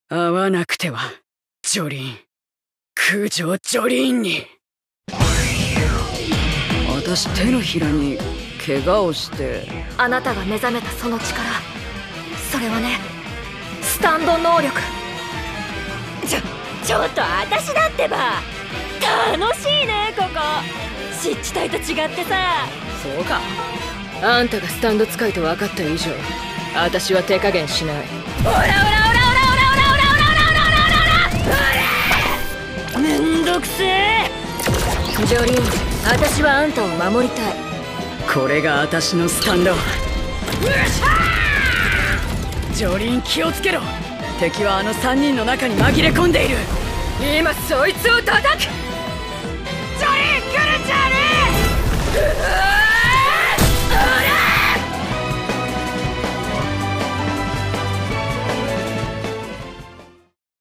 会わなくては、ジョリーン。空城ジョリーンに。私手のひらに怪我をして。 あなたが目覚めたその力、それはね、スタンド能力。 ちょっと私だってば。楽しいねここ。湿地帯と違ってさ。 そうか。あんたがスタンド使いと分かった以上、私は手加減しない。 オラオラオラオラオラオラオラオラオラオラオラオラ。めんどくせえ。 ジョリーン、私はあんたを守りたい。 これが私のスタンド。ジョリーン、気をつけろ。敵はあの3人の中に紛れ込んでいる。 今そいつを叩く。 ジョリーン来るんじゃねえ。